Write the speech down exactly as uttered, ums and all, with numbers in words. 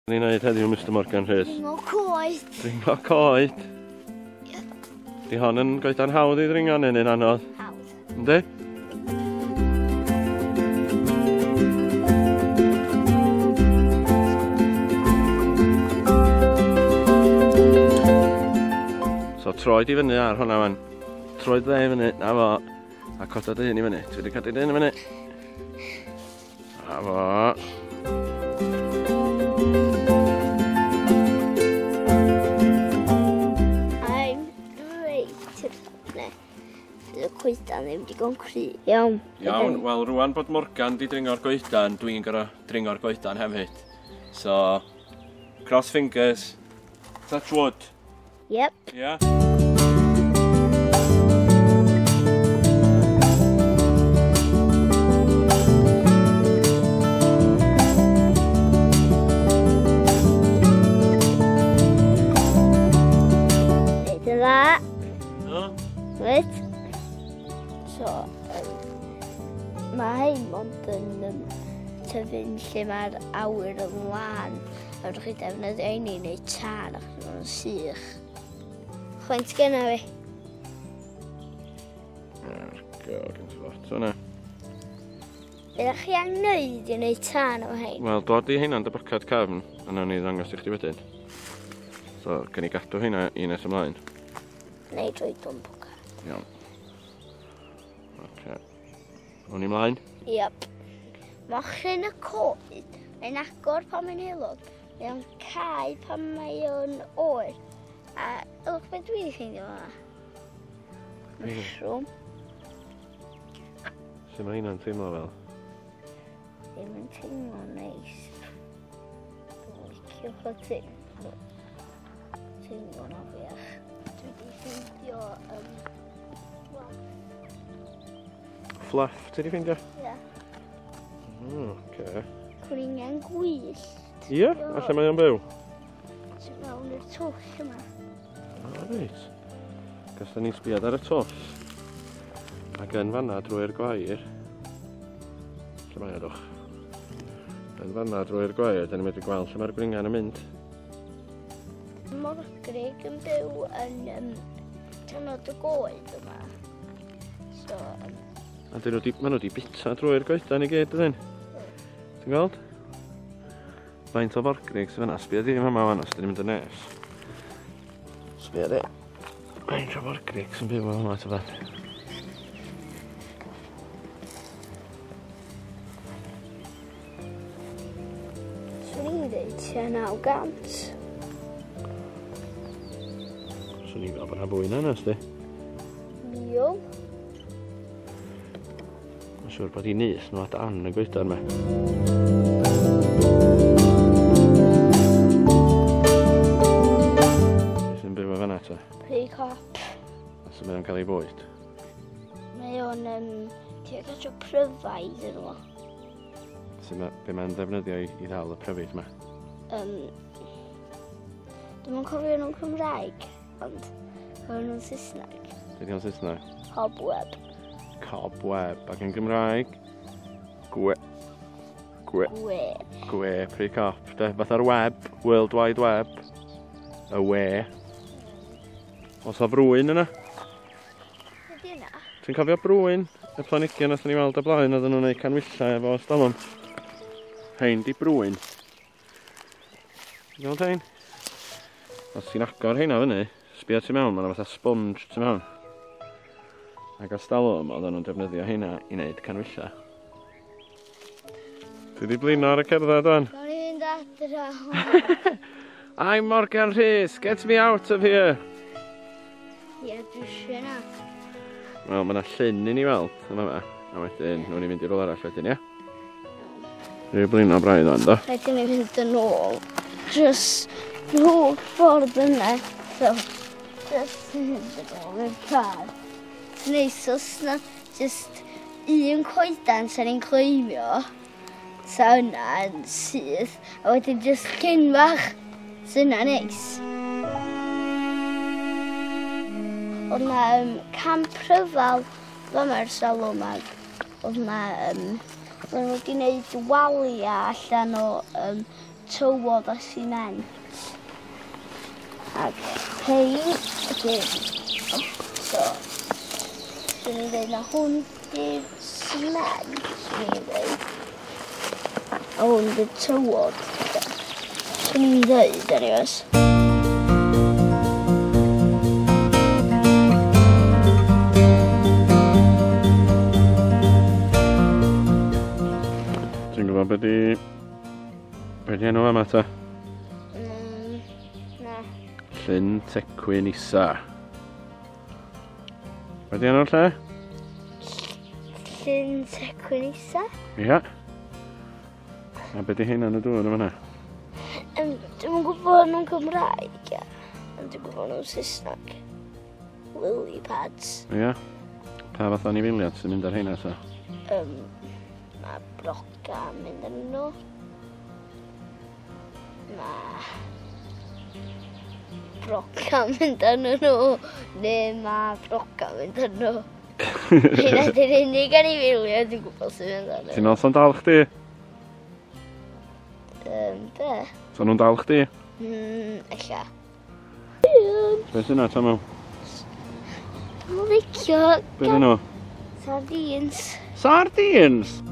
Ni'n neud heddiw, Mister Morgan Rhys? Dringo coed. Dringo coed? Ie. Di hon yn goedan hawdd i ddringo neu yn anodd? Hawdd. Yndi? So troed i fyny ar hwnna fan. Troed dde i fyny, na fo. A coda dy hyn i fyny. Dwi wedi codi dy hyn i fyny. Na fo. Y coedan ddim digon cry. Iawn. Iawn, wel rwan bod Morgan di dringo'r goedan, dwi'n gorau dringo'r goedan hefyd. So, cross fingers, touch wood. Yep. Yeah? Neud yn dda. No? Reit. So, um, mae hyn ond yn um, tyfu'n lle mae'r awyr yn lan. A rydych chi defnyddio ein i wneud tân ac yn sych. Chwaint genna fi. God, yn slot o'na. Ydych chi am wneud i wneud tân o hyn? Wel, dod i hynna'n dy bocad cefn, a nawn ni ddangos i chdi wedyn. So, can i gadw hynna i nes ymlaen? Neu drwy dwi'n bocad. Iawn. Oce. Hwn i mlaen? Iep. Mochyn y coed, mae'n agor pan mae'n heilog. Mae'n cael pan mae o'n oer. A ylwch beth dwi wedi ffeindio yma? Mushroom. Sut mae hynna'n teimlo fel? Ddim yn teimlo neis. Dwi'n licio o teimlo. Teimlo'n afiach. Dwi wedi ffeindio um, Fluff, ti wedi ffeindio? Ie. Mm, oce. Cwningen gwyllt. Ie? A lle mae o'n byw? Sy'n mewn i'r twll yma. O, reit. Gas da ni'n sbiad ar y twll. Ac yn fanna drwy'r gwair. Lle mae edrych? Yn fanna drwy'r gwair, da ni'n medru gweld lle mae'r gwringen yn mynd. Morgrug yn byw yn um, tynod y goed yma. So, um, A dyn nhw di, maen nhw di bita drwy'r goedan i gyd, ydyn? Ti'n gweld? Faint o forgrig sy'n fanna, sbia di yma fan os dyn ni'n mynd yn nes. Sbia di. Faint o forgrig sy'n byw yma ta fan. swn i'n dweud tua naw gant. Swn i'n gael bod na fwy na nes di. Mil. Mae'n siŵr bod i nys nhw at an y goedan yma. Sy'n byw o fanna ta? Precop. A sy'n bydd yn cael ei bwyd? Mae o'n um, ti'n gadw pryfaid yn o. Sy'n ma, be mae'n ddefnyddio i, i ddal y pryfid yma? Um, Dwi'n cofio nhw'n Cymraeg, ond cofio nhw'n Saesneg. Be di o'n Saesneg? Cobweb. Cobweb, ac yn Gymraeg? Gwe... Gwe... Gwe. Gwe, pre-cop, de. Fatha'r web, World Wide Web. Y we. Os o frwyn yna? Ydy yna? Ti'n cofio brwyn? Y planhigion nath ni weld o blaen, oedden nhw'n gwneud canwyllau efo stalwm. Hein di brwyn. Ti'n gweld hein? Os ti'n agor heina fyny, sbia ti mewn, mae'n fatha sponge ti mewn. Ac o stalwm, oedden nhw'n defnyddio heina i wneud canwyllau. Ti di blino ar y cerdded o'n? Gawn ni fynd adra. I'm Morgan Rhys, get me out of here! Ie, dwi eisiau na. Wel, mae yna llyn i ni weld, yma yma. A wedyn, nhw'n i fynd i'r ôl arall wedyn, ie? Rwy'n blino braidd o'n, do? Rhaid i ni fynd yn ôl. Just nhw ffordd yna. So, just fynd yn ôl i'r car. Neis os na just un coedan sy'n ni'n cleimio. Sa hwnna yn syth. A wedyn just cyn bach. Sy'n hwnna neis. Oedd na um, camp rhyfal fyma'r salwm ag oedd na um, Oedden nhw wedi gwneud walia allan o um, tywod a siment. Ac rhain ydy'r... So, dwi'n ei ddweud na hwn ydy'r siment, dwi'n ei ddweud. A hwn ydy'r tywod. Dwi'n ei ddweud, anyways. Ti'n gwybod beth di... Be di enw yma ta? Mm, na. Llyn Tecwyn Isa. Be di enw'r lle? Llyn Tecwyn Isa? Ia. A be di hyn yn y dŵr yma? Um, dwi'n gwybod nhw'n Cymraeg, ia. Ond dwi'n gwybod nhw'n Saesneg. Lily pads. Ia. Pa fath o anifeiliad sy'n mynd ar hynna ta? Um, mae broca yn mynd yn nhw. Mae broca yn mynd yn nhw. Neu mae broca yn mynd yn nhw. Hynna di'r unig anifeiliad dwi'n gwybod sy'n mynd yn nhw. Ti'n meddwl so'n dal chdi? Um, be? So nhw'n dal chdi? Hmm, ella. Be sy'n yna, Tomw? Dwi'n licio... Be di nhw? Sardines. Sardines!